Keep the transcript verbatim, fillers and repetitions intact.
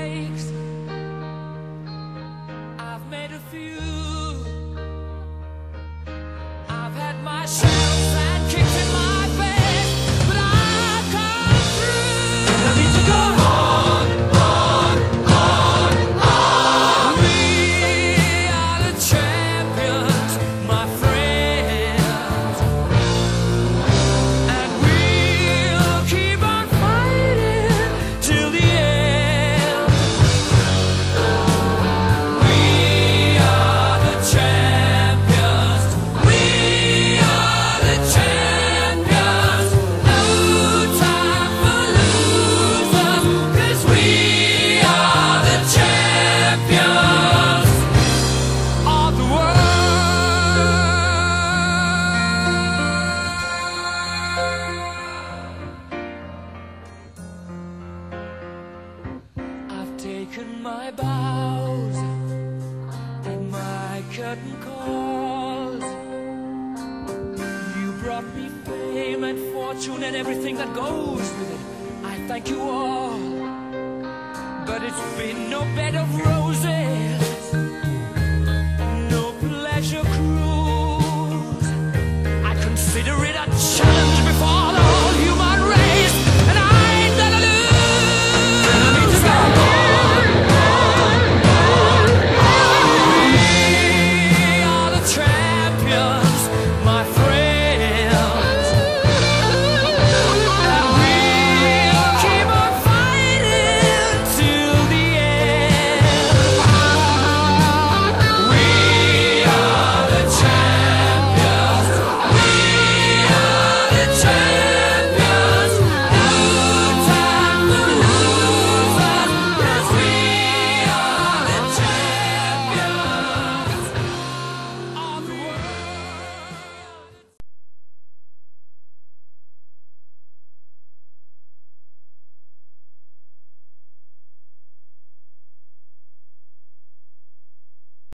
mistakes. I've made a few. I've had my shadows and kicks in my face, but I've come through. I need to go on, on, on, on. We are the champions, my friends, and we'll keep on fighting till the end. We are the champions. We are the champions. No time for losers, 'cause we are the champions of the world. I've taken my bows and my curtain calls. You brought me fame and fortune and everything that goes with it. I thank you all, but it's been no bed of roses.